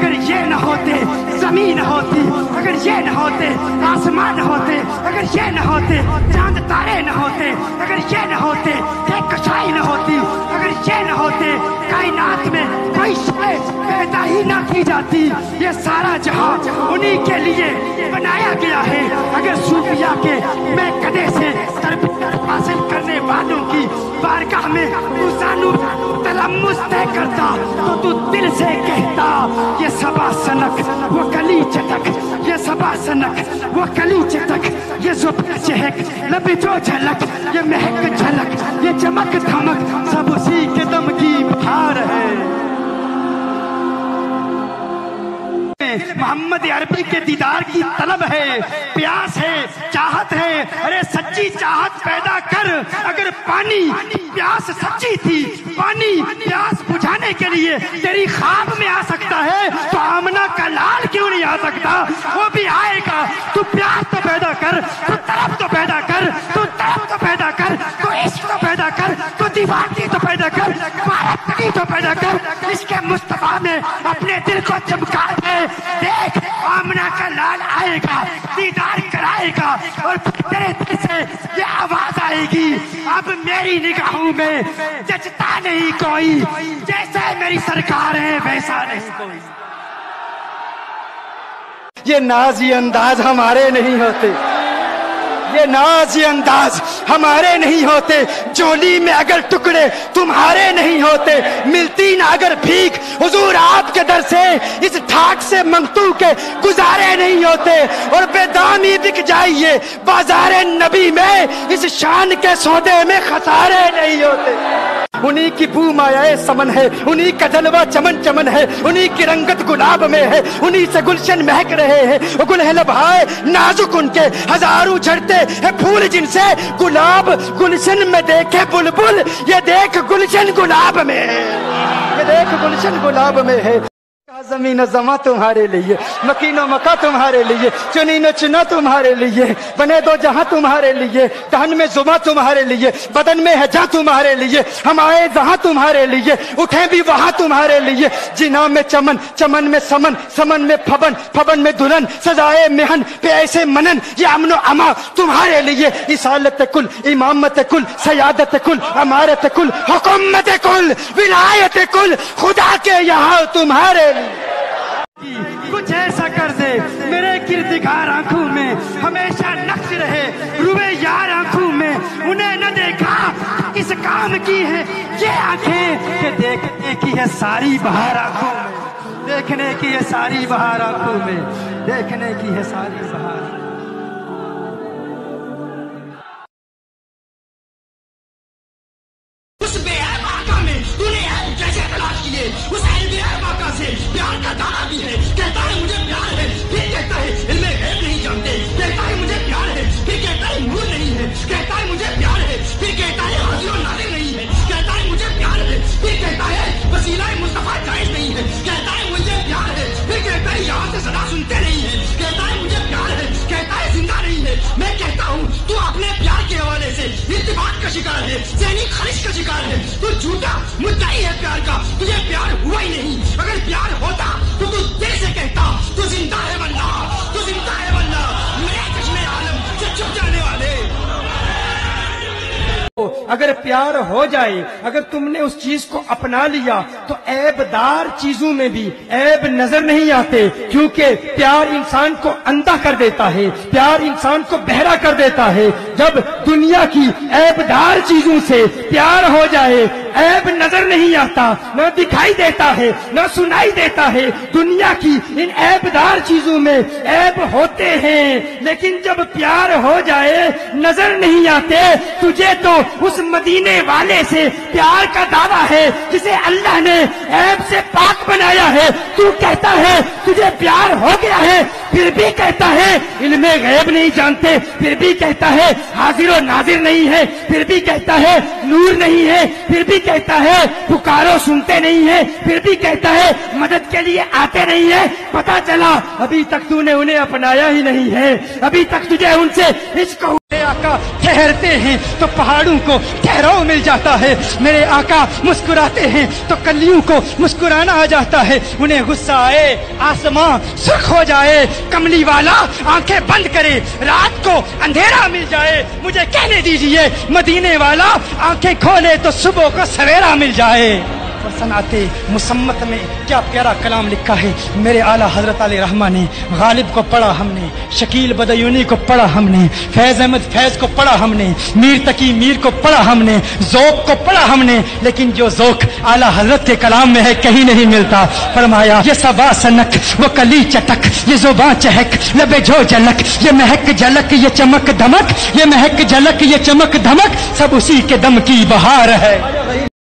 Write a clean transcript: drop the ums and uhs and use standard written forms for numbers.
اگر یہ نہ ہوتے زمین نہ ہوتی، اگر یہ نہ ہوتے آسمان نہ ہوتے، اگر یہ نہ ہوتے چاند تارے نہ ہوتے، اگر یہ نہ ہوتے کشائی نہ ہوتی، اگر یہ نہ ہوتے کائنات میں کوئی شے پیدا ہی نہ کی جاتی، یہ سارا جہاں انہی کے لیے بنایا گیا ہے۔ اگر صوفیاء کے میں کدے سے تربیت حاصل کرنے والوں کی بارگاہ میں تو تلمس طے کرتا تو دل سے کہتا یہ صبا سنک وہ کلی چٹک، یہ صبا سنک وہ کلی چٹک، یہ زبان چہک لب جو جھلک، یہ مہک جھلک یہ چمک دھمک سب اسی کے دم کی بہار ہے۔ محمد عربی کے دیدار کی طلب ہے، پیاس ہے، چاہت ہے، ارے سچی چاہت پیدا کر۔ اگر پانی پیاس سچی تھی، پانی پیاس بجھانے کے لیے تیری خواب میں آ سکتا ہے تو آمنہ کا لال کیوں نہیں آ سکتا؟ وہ بھی آئے گا۔ تو پیاس تو پیدا کر، تو طلب تو پیدا کر، تو طلب تو پیدا کر، تو عشق تو پیدا کر، تو دیوانگی تو پیدا کر، پارتگی تو پیدا کر۔ اس کے مصطفیٰ میں اپنے دل کو چمکا دے۔ دیکھ آمنہ کا لال آئے گا، دیدار کرائے گا، اور تیرے دل سے یہ آواز آئے گی اب میری نگاہوں میں جچتا نہیں کوئی، جیسے میری سرکار ہے ویسا نہیں کوئی۔ یہ نازی انداز ہمارے نہیں ہوتے، یہ نازی انداز ہمارے نہیں ہوتے، جولی میں اگر ٹکڑے تمہارے نہیں ہوتے، ملتی نہ اگر بھیک حضور آپ کے در سے، اس ٹھاٹ سے منگتو کے گزارے نہیں ہوتے، اور بے دامی بک جائیے بازار نبی میں، اس شان کے سودے میں خسارے نہیں ہوتے۔ انہی کی بو مایہ سمن ہے، انہی کا جلوہ چمن چمن ہے، انہی کی رنگت گلاب میں ہے، انہی سے گلشن مہک رہے ہیں، وہ گل ہے لبھائے نازک ان کے، ہزاروں جھڑتے ہیں پھول جن سے، گلاب گلشن میں دیکھے بلبل، یہ دیکھ گلشن گلاب میں ہے، یہ دیکھ گلشن گلاب میں ہے۔ زمین و زماں تمہارے لیے، مکین و مکہ تمہارے لیے، چنین و چنا تمہارے لیے، بنے دو جہاں تمہارے لیے، دہن میں زباں تمہارے لیے، بدن میں ہے جہاں تمہارے لیے، ہم آئے جہاں تمہارے لیے، اٹھیں بھی وہاں تمہارے لیے، جنا میں چمن، چمن میں سمن، سمن میں پھبن، پھبن میں دلہن، سزائے مہن پہ ایسے منن، یہ امن و اما تمہارے لیے، اصالت کل، امامت کل، سیادت کل، امارت کل، حکومت کل، ولایت کل، خدا کے یہاں تمہارے لیے۔ کچھ ایسا کر دے میرے کردگار آنکھوں میں، ہمیشہ نقش رہے روئے یار آنکھوں میں، انہیں نہ دیکھا کس کام کی ہے یہ آنکھیں، کہ دیکھنے کی ہے ساری بہار آنکھوں میں، دیکھنے کی ہے ساری بہار آنکھوں میں، دیکھنے کی ہے ساری بہار۔ اس بے عیب آقا میں تو نے عیب کیسے تلاش کیے؟ اس عیب آقا سے پیار کا دعویٰ بھی ہے، کہتا ہے مجھے پیار ہے، پھر کہتا ہے علم غیب نہیں جانتے، کہتا ہے مجھے پیار ہے، پھر کہتا ہے نور نہیں ہے، کہتا ہے مجھے پیار ہے، پھر کہتا ہے حاضر و ناظر نہیں ہے، کہتا ہے مجھے پیار ہے، پھر کہتا ہے وسیلہ مصطفیٰ جائز نہیں ہے، کہتا ہے مجھے پیار ہے، پھر کہتا ہے یہاں سے صدا سنتے نہیں ہے، کہتا ہے مجھے پیار ہے، کہتا ہے زندہ نہیں ہے۔ میں کہتا ہوں تو اپنے پیار کے حوالے سے ارتباط کا شکار ہے، ذہنی خلش کا شکار ہے، تو جھوٹا مدعی ہے پیار کا، تجھے پیار ہوا ہی نہیں۔ اگر پیار ہوتا تو دل سے کہتا تو زندہ ہے واللہ، تو زندہ ہے واللہ، میرے چشمے عالم سے چھپ جانے والے۔ اگر پیار ہو جائے، اگر تم نے اس چیز کو اپنا لیا تو عیب دار چیزوں میں بھی عیب نظر نہیں آتے، کیونکہ پیار انسان کو اندھا کر دیتا ہے، پیار انسان کو بہرا کر دیتا ہے۔ جب دنیا کی عیب دار چیزوں سے پیار ہو جائے، عیب نظر نہیں آتا، نہ دکھائی دیتا ہے، نہ سنائی دیتا ہے۔ دنیا کی ان عیب دار چیزوں میں عیب ہوتے ہیں، لیکن جب پیار ہو جائے نظر نہیں آتے۔ تجھے تو اس مدینے والے سے پیار کا دعویٰ ہے جسے اللہ نے عیب سے پاک بنایا ہے، تو کہتا ہے تجھے پیار ہو گیا ہے، پھر بھی کہتا ہے علم غیب نہیں جانتے، پھر بھی کہتا ہے حاضر و ناظر نہیں ہے، پھر بھی کہتا ہے نور نہیں ہے، پھر بھی کہتا ہے پکارو سنتے نہیں ہے، پھر بھی کہتا ہے مدد کے لیے آتے نہیں ہے۔ پتا چلا ابھی تک تو نے انہیں اپنایا ہی نہیں ہے، ابھی تک تجھے ان سے عشق आका ठहरते हैं तो पहाड़ों को ठहराव मिल जाता है। मेरे आका मुस्कुराते हैं तो कलियों को मुस्कुराना आ जाता है। उन्हें गुस्सा आए आसमां सुर्ख हो जाए, कमली वाला आंखें बंद करे रात को अंधेरा मिल जाए। मुझे कहने दीजिए मदीने वाला आंखें खोले तो सुबह को सवेरा मिल जाए। सनाते मुसम्मत में क्या प्यारा कलाम लिखा है। मेरे आला हजरत अली रहमान ने गालिब को पढ़ा हमने, शकील बदयूनी को पढ़ा हमने, फैज अहमद फैज को पढ़ा हमने, मीर तकी मीर को पढ़ा हमने, ज़ौक़ को पढ़ा हमने, लेकिन जो ज़ौक़ आला हजरत के कलाम में है कहीं नहीं मिलता। फरमाया ये सबा सनक वो कली चटक, ये ज़ुबां चहक लबे जो झलक, ये महक झलक ये चमक धमक, ये महक झलक ये चमक धमक, सब उसी के दम की बहार है।